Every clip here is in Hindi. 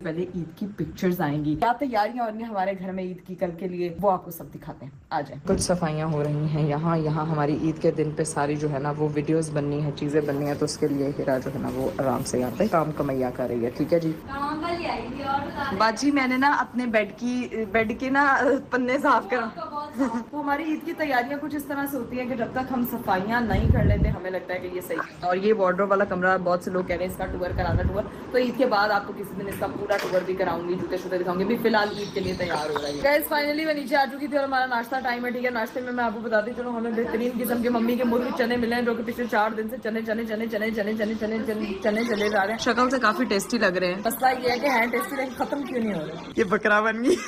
पहले ईद की पिक्चर्स आएंगी, क्या तैयारियां हो रही हैं हमारे घर में ईद की कल के लिए, वो आपको सब दिखाते हैं। आ जाए। कुछ सफाइयां हो रही हैं यहाँ हमारी ईद के दिन पे सारी जो है ना वो वीडियोस बननी है, चीजें बननी है, तो उसके लिए हिरा जो है ना वो आराम से यहाँ पे काम कमैया कर रही है। ठीक है जी बाजी, मैंने ना अपने बेड के ना पन्ने साफ करा। तो हमारी ईद की तैयारियां कुछ इस तरह से होती है कि जब तक हम सफाइयां नहीं कर लेते हमें लगता है कि ये सही है। और ये वार्डरोब वाला कमरा, बहुत से लोग कह रहे हैं इसका टूर कराना, टूर तो ईद के बाद आपको किसी दिन इसका पूरा टूर भी कराऊंगी, जूते शूते दिखाऊंगी। भी फिलहाल ईद के लिए तैयार हो रही है। गाइस फाइनली मैं नीचे आ चुकी थी और हमारा नाश्ता टाइम है। ठीक है, नाश्ते में मैं आपको बताती चलूं, हमें बेहतरीन किस्म के मम्मी के मुर्ग चने मिले हैं, जो कि पिछले 4 दिन से चने चने चने चने चने चने चने चने चले जा रहे हैं। शक्ल से काफी टेस्टी लग रहे हैं, मसला ये है कि है टेस्टी लेकिन खत्म क्यों नहीं हो रहे। ये बकरा बन गई।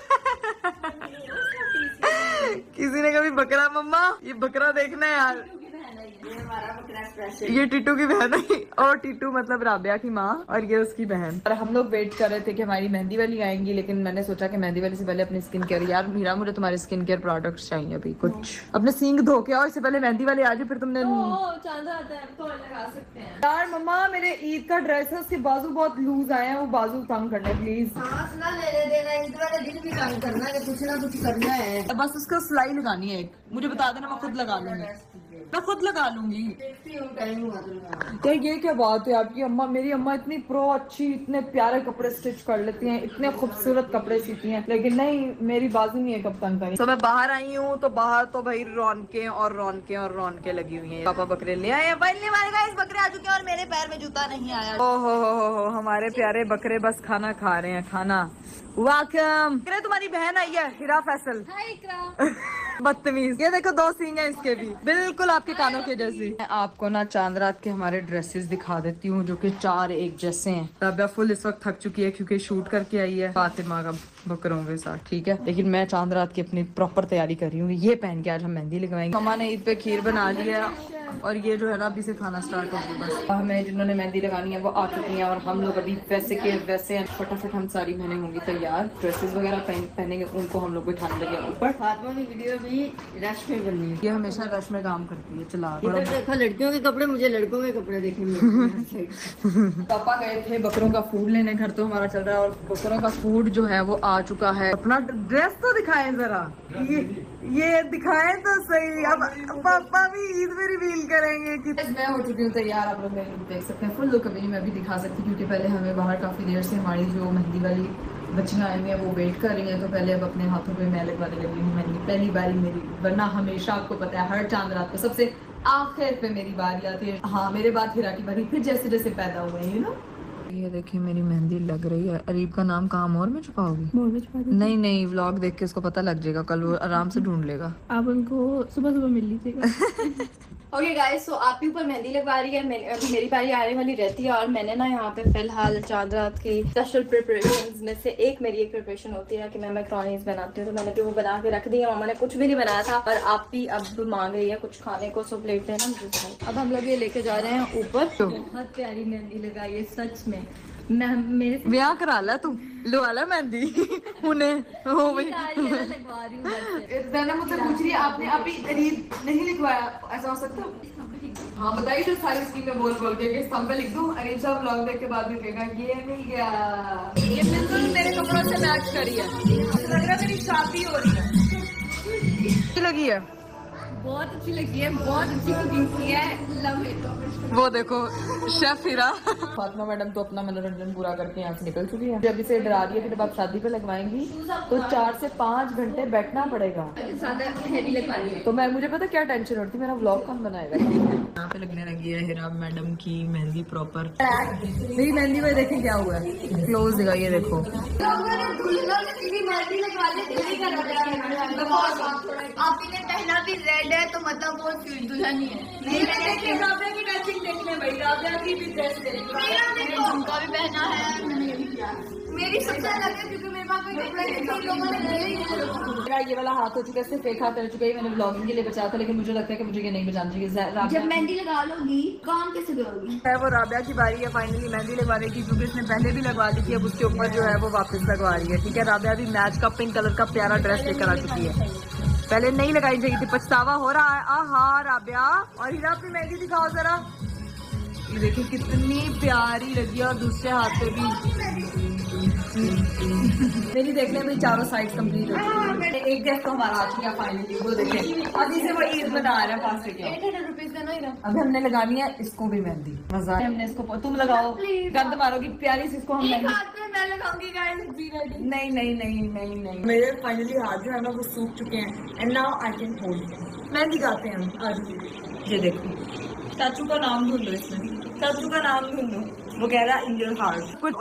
किसी ने कभी बकरा, मम्मा ये बकरा देखना है यार, ये टीटू की बहन है। और टीटू मतलब राबिया की माँ और ये उसकी बहन। और हम लोग वेट कर रहे थे कि हमारी मेहंदी वाली आएंगी, लेकिन मैंने सोचा कि मेहंदी वाली से पहले अपनी स्किन केयर, यार मीरा मुझे तुम्हारे स्किन केयर प्रोडक्ट्स चाहिए अभी कुछ। अपने सींग धो के आओ, इससे पहले मेहंदी वाली आ जाए, फिर तुमने लगा सकते हैं। यार मम्मा मेरे ईद का ड्रेस है, उसके बाजू बहुत लूज आए हैं, वो बाजू तंग करने प्लीज। कुछ ना कुछ करना है, बस उसको सिलाई लगानी है एक, मुझे बता देना, मैं खुद लगा लूंगी, मैं खुद लगा लूंगी। यार ये क्या बात है आपकी अम्मा, मेरी अम्मा इतनी प्रो अच्छी, इतने प्यारे कपड़े स्टिच कर लेती हैं, इतने खूबसूरत कपड़े सीती हैं, लेकिन नहीं मेरी बाजू नहीं है कब तक का। तो मैं बाहर आई हूँ, तो बाहर तो भाई रौनकें और रौनकें और रौनकें लगी हुई हैं। पापा बकरे ले आए, बनने वाले गाइस बकरे आ चुके हैं और मेरे पैर में जूता नहीं आया। ओहो हो, हमारे प्यारे बकरे बस खाना खा रहे हैं, खाना। वेलकम। तुम्हारी बहन आई है हिरा फैसल। बदतमीज, ये देखो 2 सींग है इसके भी, बिल्कुल आपके कानों के जैसे। मैं आपको ना चांद रात के हमारे ड्रेसेस दिखा देती हूँ, जो कि 4 एक जैसे हैं। राबिया फुल इस वक्त थक चुकी है क्योंकि शूट करके आई है फातिमा का बकरों के साथ। ठीक है, लेकिन मैं चांद रात की अपनी प्रॉपर तैयारी कर रही हूँ। ये पहन के आज हम मेहंदी लगवाएंगे। मम्मा ने ईद पे खीर बना लिया और ये जो है ना अभी से खाना स्टार्ट होगी। बस हमें जिन्होंने मेहंदी लगानी है वो आ चुकी हैं और हम लोग अभी वैसे के वैसे हैं। फटाफट हम सारी बहनें होंगी तैयार, ड्रेसेस वगैरह पहनेंगे, उनको हम लोग बिठाने लगे ऊपर। फातिमा की वीडियो भी रश में बनी है, ये हमेशा रश में काम करती है। चला देखो लड़कियों के कपड़े, मुझे लड़कों के कपड़े देखने। पापा गए थे बकरों का फूड लेने, घर तो हमारा चल रहा है और बकरों का फूड जो है वो आ चुका है। अपना ड्रेस तो दिखाएं जरा, ये दिखाएं तो सही। अब पापा भी ईद में रिवील करेंगे कि मैं हो चुकी हूँ तैयार। आप लोग मेरे देख सकते हैं, फुल लुक अभी मैं भी दिखा सकती हूँ क्योंकि पहले हमें बाहर काफी देर से हमारी जो मेहंदी वाली बच्चियां आई हुई हैं वो वेट कर रही हैं, तो पहले अब अपने हाथों पे मैं लगवाने लगी हूँ मेहंदी। पहली बारी मेरी, वरना हमेशा आपको पता है हर चांद रात को सबसे आखिर पे मेरी बारी आती है। हाँ मेरे बाद हिरा की बारी, फिर जैसे जैसे पैदा हुए हैं, यू नो। ये देखिए मेरी मेहंदी लग रही है। अरीब का नाम कहाँ मोर में छुपाओगी? मोर में छुपा दूंगी। नहीं नहीं, व्लॉग देख के उसको पता लग जाएगा, कल वो आराम से ढूंढ लेगा। आप उनको सुबह सुबह मिल लीजिएगा। ओके गाइस, सो आप ही ऊपर मेहंदी लगवा रही है, अभी मेरी बारी आने वाली रहती है। और मैंने ना यहाँ पे फिलहाल चांद रात की स्पेशल प्रिपरेशंस में से एक मेरी एक प्रिपरेशन होती है कि मैं मैक्रोनीज बनाती हूँ, तो मैंने भी वो बना के रख दी है। मामा ने कुछ भी नहीं बनाया था और आप भी अब मांग रही है कुछ खाने को, सो प्लेट है ना मुझे। अब हम लोग ये लेके जा रहे हैं ऊपर। बहुत प्यारी मेहंदी लगाई है सच में। मैं मेरे ब्याह करा ला तू, लो आला मेहंदी उन्हें हो गई। मैंने मुझसे पूछ रही है आपने अभी ईद नहीं लिखवाया, ऐसा हो सकता है? हाँ बताइए तो सारी स्कीम में बोल बोल के स्तंभ पे लिख दूं। अरे सब व्लॉग देख के बाद में कहेगा ये नहीं गया, ये बिल्कुल मेरे कपड़ों से मैच करी है, लग रहा है मेरी शादी हो रही है। अच्छी लगी है, बहुत अच्छी लगी है, बहुत अच्छी कुकिंग की है, लव इट। वो देखो शेफ हिरा। फातिमा मैडम तो अपना मनोरंजन पूरा करके यहाँ से निकल चुकी है। जब इसे डरा रही है कि जब आप शादी पे लगवाएंगी तो 4 से 5 घंटे बैठना पड़ेगा, तो मैं मुझे पता क्या टेंशन होती, मेरा व्लॉग कौन बनाएगा। यहाँ पे लगने लगी है हिरा मैडम की मेहंदी प्रॉपर। मेरी मेहंदी में देखें क्या हुआ है, क्लोज दिखा, ये देखो आपने पहना भी रेड है तो मतलब वो दुल्हन ही है। नहीं देखिए राबिया की मैचिंग देख ले भाई, राबिया की भी ड्रेस देख, मैंने झुमका भी पहना है, मैंने ये भी किया। मेरी सबसे अलग है क्योंकि मेरे पास कोई कपड़ा नहीं था, लोगों ने मेरा ये वाला हाथ हो चुका है, सिर्फ एक हाथ रह चुका है। मैंने ब्लॉगिंग के लिए बचाया था, लेकिन मुझे लगता है कि मुझे ये नहीं बचाना चाहिए। जब मेहंदी लगा लोगी काम कैसे करोगी? वो राबिया की बारी है फाइनली मेहंदी लगवाने की, क्योंकि इसने पहले भी लगवा दी थी, अब उसके ऊपर जो है वो वापस लगवा रही है। ठीक है, राबिया भी मैच का पिंक कलर का प्यारा ड्रेस लेकर आ चुकी है, पहले नहीं लगाई चाहिए थी, पछतावा हो रहा है। आहा राबिया, और हीरा अपनी मेहंदी दिखाओ जरा, ये देखिए कितनी प्यारी लगी है, और दूसरे हाथ पे भी मेरी देखने में चारों साइड कंप्लीट हो चुकी है। एक गेस्ट तो हमारा आ चुका फाइनली, वो देखें अभी से वो ईद मना रहा है पास से। 800 रुपीज का ना। अभी हमने लगानी है इसको भी मेहंदी, मजा है। हमने इसको तुम लगाओ, गंद मारोगी प्यारी सी इसको हम मेहंदी। हाथ में मैं लगाऊंगी गाइस, बी रेडी। नहीं नहीं नहीं नहीं नहीं, मेरे फाइनली हाथ जो है ना वो सूख चुके हैं and now I can hold. Mehndi गाते हैं हम आज। ये देखो चाचू का नाम ढूंढ लो, इसमें चाचू का नाम ढूंढ लो। वो कह रहा है इन योर हार्ट कुछ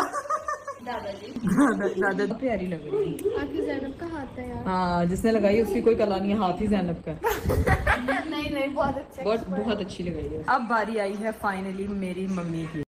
दादाजी दादा प्यारी लग रही है। आखिर जैनब का हाथ है यार। हाँ जिसने लगाई उसकी कोई कला नहीं है, हाथ ही ज़ैनब का। नहीं बहुत अच्छा, बहुत अच्छी लगाई है। अब बारी आई है फाइनली मेरी मम्मी की।